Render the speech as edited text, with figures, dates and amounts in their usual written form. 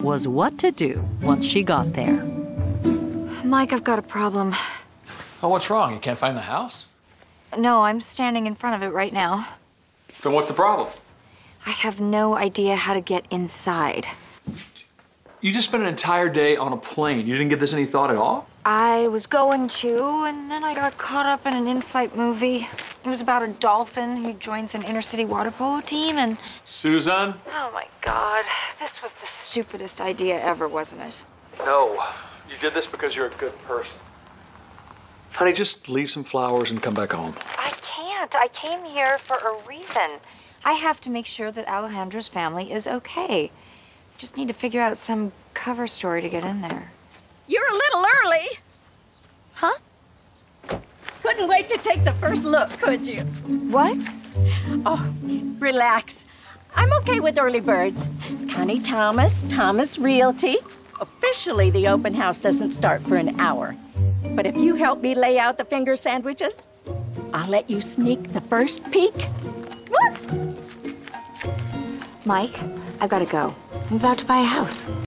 was what to do once she got there. Mike, I've got a problem. Oh, what's wrong? You can't find the house? No, I'm standing in front of it right now. Then what's the problem? I have no idea how to get inside. You just spent an entire day on a plane. You didn't give this any thought at all? I was going to, and then I got caught up in an in-flight movie. It was about a dolphin who joins an inner-city water polo team, and... Susan? Oh, my God. This was the stupidest idea ever, wasn't it? No. You did this because you're a good person. Honey, just leave some flowers and come back home. I can't. I came here for a reason. I have to make sure that Alejandra's family is okay. Just need to figure out some cover story to get in there. You're a little early. Huh? Couldn't wait to take the first look, could you? What? Oh, relax. I'm okay with early birds. Connie Thomas, Thomas Realty. Officially, the open house doesn't start for an hour. But if you help me lay out the finger sandwiches, I'll let you sneak the first peek. What? Mike, I've got to go. I'm about to buy a house.